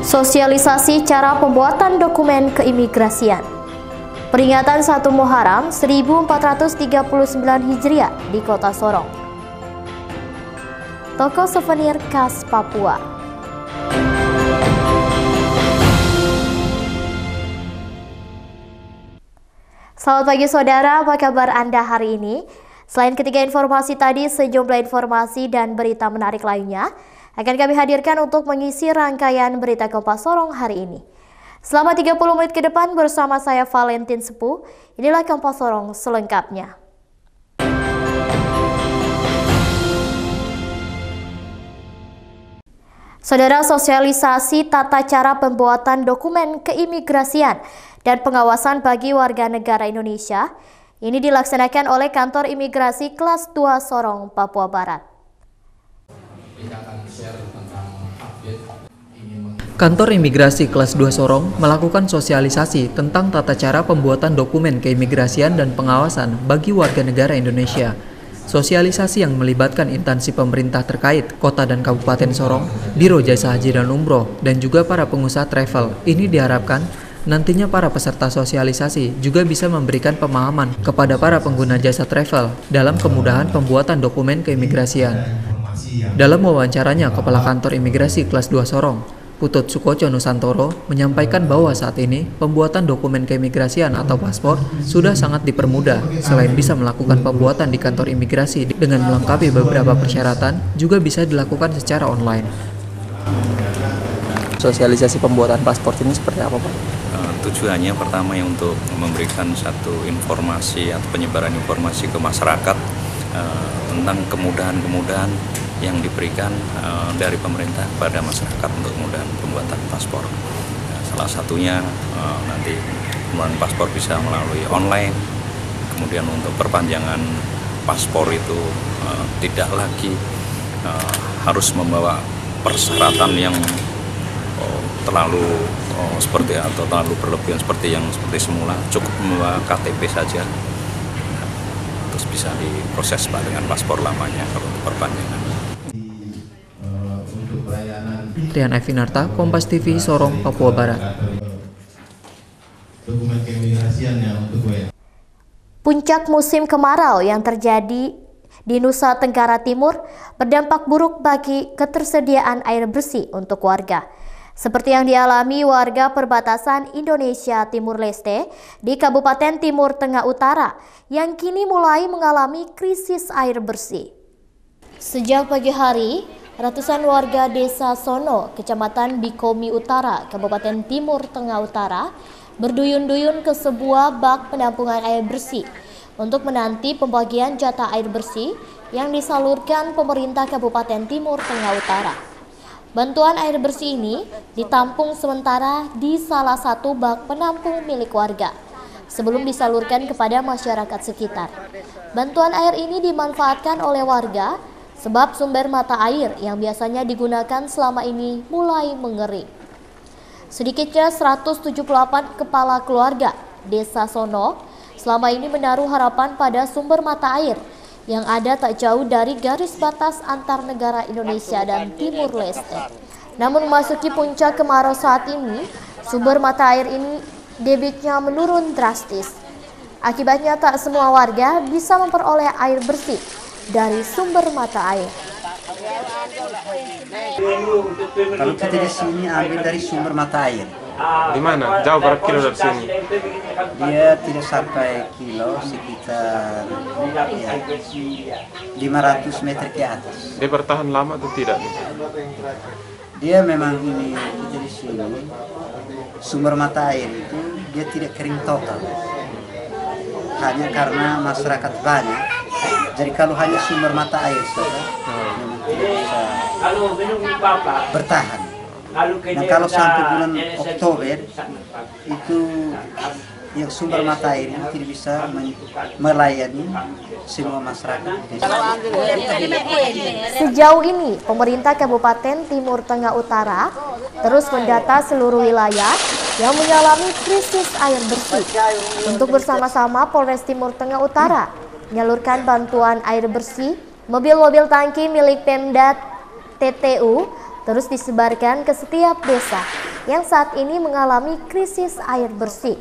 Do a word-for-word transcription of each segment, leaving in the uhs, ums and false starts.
Sosialisasi cara pembuatan dokumen keimigrasian. Peringatan satu Muharram seribu empat ratus tiga puluh sembilan Hijriah di Kota Sorong. Toko souvenir khas Papua. Selamat pagi saudara, apa kabar Anda hari ini? Selain ketiga informasi tadi, sejumlah informasi dan berita menarik lainnya akan kami hadirkan untuk mengisi rangkaian berita Kompas Sorong hari ini. Selama tiga puluh menit ke depan bersama saya Valentin Sepuh, inilah Kompas Sorong selengkapnya. Saudara, sosialisasi tata cara pembuatan dokumen keimigrasian dan pengawasan bagi warga negara Indonesia ini dilaksanakan oleh Kantor Imigrasi Kelas dua Sorong, Papua Barat. Kantor Imigrasi Kelas dua Sorong melakukan sosialisasi tentang tata cara pembuatan dokumen keimigrasian dan pengawasan bagi warga negara Indonesia. Sosialisasi yang melibatkan instansi pemerintah terkait, Kota dan Kabupaten Sorong, Biro Jasa Haji dan Umroh, dan juga para pengusaha travel. Ini diharapkan nantinya para peserta sosialisasi juga bisa memberikan pemahaman kepada para pengguna jasa travel dalam kemudahan pembuatan dokumen keimigrasian. Dalam wawancaranya, Kepala Kantor Imigrasi Kelas dua Sorong, Putut Sukoco Nusantoro, menyampaikan bahwa saat ini pembuatan dokumen keimigrasian atau paspor sudah sangat dipermudah. Selain bisa melakukan pembuatan di kantor imigrasi dengan melengkapi beberapa persyaratan, juga bisa dilakukan secara online. Sosialisasi pembuatan paspor ini seperti apa, Pak? Uh, tujuannya pertama ya untuk memberikan satu informasi atau penyebaran informasi ke masyarakat uh, tentang kemudahan-kemudahan yang diberikan uh, dari pemerintah kepada masyarakat untuk kemudahan pembuatan paspor. Uh, salah satunya uh, nanti pembuatan paspor bisa melalui online, kemudian untuk perpanjangan paspor itu uh, tidak lagi uh, harus membawa persyaratan yang uh, terlalu uh, seperti atau terlalu berlebihan seperti yang seperti semula, cukup membawa K T P saja, uh, terus bisa diproses Pak dengan paspor lamanya kalau untuk perpanjangan. Rian Evinarta, Kompas T V, Sorong, Papua Barat. Puncak musim kemarau yang terjadi di Nusa Tenggara Timur berdampak buruk bagi ketersediaan air bersih untuk warga. Seperti yang dialami warga perbatasan Indonesia Timur Leste di Kabupaten Timur Tengah Utara yang kini mulai mengalami krisis air bersih. Sejak pagi hari, ratusan warga Desa Sono, Kecamatan Bikomi Utara, Kabupaten Timur Tengah Utara, berduyun-duyun ke sebuah bak penampungan air bersih untuk menanti pembagian jatah air bersih yang disalurkan pemerintah Kabupaten Timur Tengah Utara. Bantuan air bersih ini ditampung sementara di salah satu bak penampung milik warga sebelum disalurkan kepada masyarakat sekitar. Bantuan air ini dimanfaatkan oleh warga sebab sumber mata air yang biasanya digunakan selama ini mulai mengering. Sedikitnya seratus tujuh puluh delapan kepala keluarga Desa Sono selama ini menaruh harapan pada sumber mata air yang ada tak jauh dari garis batas antar negara Indonesia dan Timur Leste. Namun memasuki puncak kemarau saat ini, sumber mata air ini debitnya menurun drastis. Akibatnya tak semua warga bisa memperoleh air bersih dari sumber mata air. Kalau kita di sini ambil dari sumber mata air. Di mana? Jauh berapa kilo dari sini? Dia tidak sampai kilo, sekitar ya, lima ratus meter ke atas. Dia bertahan lama atau tidak? Dia memang ini kita di sini sumber mata air itu dia tidak kering total. Hanya karena masyarakat banyak. Jadi kalau hanya sumber mata air saja, memang tidak bisa bertahan. Nah kalau sampai bulan Oktober itu yang sumber mata air itu tidak bisa melayani semua masyarakat. Sejauh ini, pemerintah Kabupaten Timur Tengah Utara terus mendata seluruh wilayah yang mengalami krisis air bersih untuk bersama-sama Polres Timur Tengah Utara menyalurkan bantuan air bersih. Mobil-mobil tangki milik Pemda T T U terus disebarkan ke setiap desa yang saat ini mengalami krisis air bersih.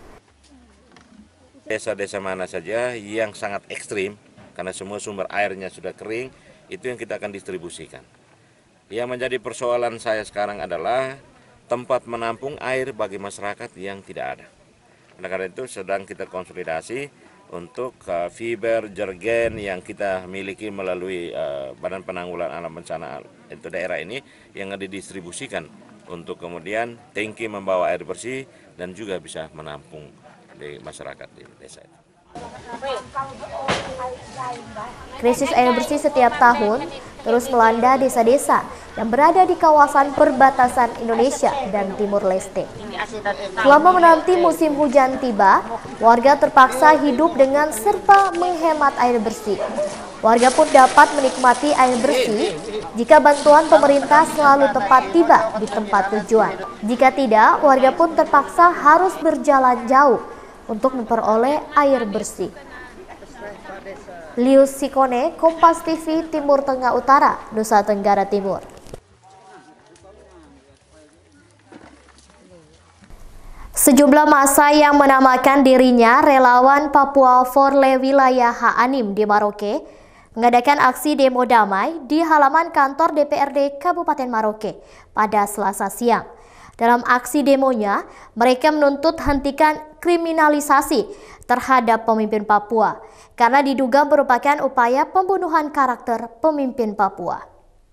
Desa-desa mana saja yang sangat ekstrim, karena semua sumber airnya sudah kering, itu yang kita akan distribusikan. Yang menjadi persoalan saya sekarang adalah tempat menampung air bagi masyarakat yang tidak ada. Oleh karena itu sedang kita konsolidasi untuk uh, fiber jergen yang kita miliki melalui uh, Badan Penanggulangan Alam Bencana itu daerah ini yang didistribusikan untuk kemudian tangki membawa air bersih dan juga bisa menampung di masyarakat di desa itu. Krisis air bersih setiap tahun terus melanda desa-desa yang berada di kawasan perbatasan Indonesia dan Timur Leste. Selama menanti musim hujan tiba, warga terpaksa hidup dengan serba menghemat air bersih. Warga pun dapat menikmati air bersih jika bantuan pemerintah selalu tepat tiba di tempat tujuan. Jika tidak, warga pun terpaksa harus berjalan jauh untuk memperoleh air bersih. Lius Sikone, Kompas T V Timur Tengah Utara, Nusa Tenggara Timur. Sejumlah massa yang menamakan dirinya relawan Papua Forle wilayah Ha-Anim di Maroke mengadakan aksi demo damai di halaman kantor D P R D Kabupaten Maroke pada Selasa siang. Dalam aksi demonya, mereka menuntut hentikan kriminalisasi terhadap pemimpin Papua karena diduga merupakan upaya pembunuhan karakter pemimpin Papua.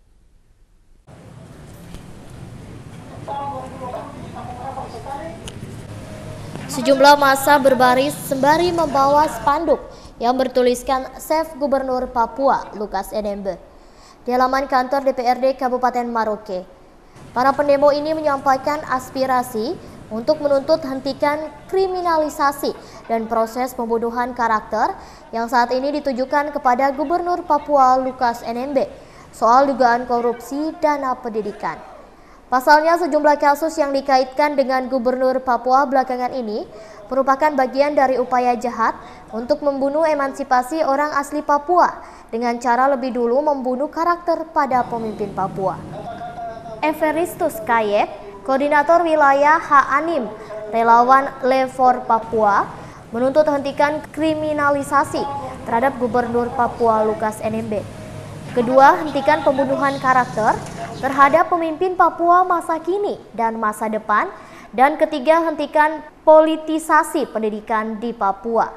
Sejumlah massa berbaris sembari membawa spanduk yang bertuliskan Save Gubernur Papua Lukas N M B di halaman kantor D P R D Kabupaten Maroke. Para pendemo ini menyampaikan aspirasi untuk menuntut hentikan kriminalisasi dan proses pembunuhan karakter yang saat ini ditujukan kepada Gubernur Papua Lukas N M B soal dugaan korupsi dana pendidikan. Pasalnya sejumlah kasus yang dikaitkan dengan Gubernur Papua belakangan ini merupakan bagian dari upaya jahat untuk membunuh emansipasi orang asli Papua dengan cara lebih dulu membunuh karakter pada pemimpin Papua. Everistus Kayet, Koordinator Wilayah Ha-Anim, relawan Lefor Papua, menuntut hentikan kriminalisasi terhadap Gubernur Papua Lukas N M B. Kedua, hentikan pembunuhan karakter terhadap pemimpin Papua masa kini dan masa depan. Dan ketiga, hentikan politisasi pendidikan di Papua.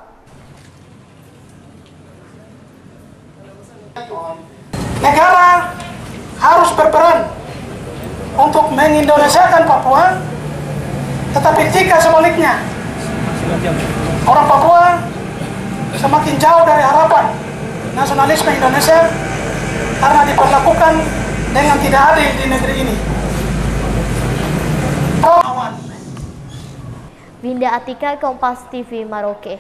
Negara harus berperan untuk mengindonesiakan Papua, tetapi jika sebaliknya orang Papua semakin jauh dari harapan nasionalisme Indonesia karena diperlakukan dengan tidak adil di negeri ini. Winda Atika, Kompas T V Maroke.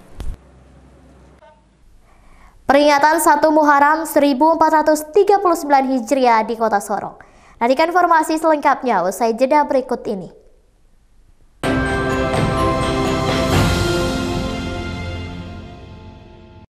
Peringatan satu Muharram seribu empat ratus tiga puluh sembilan Hijriah di Kota Sorong. Nantikan informasi selengkapnya usai jeda berikut ini.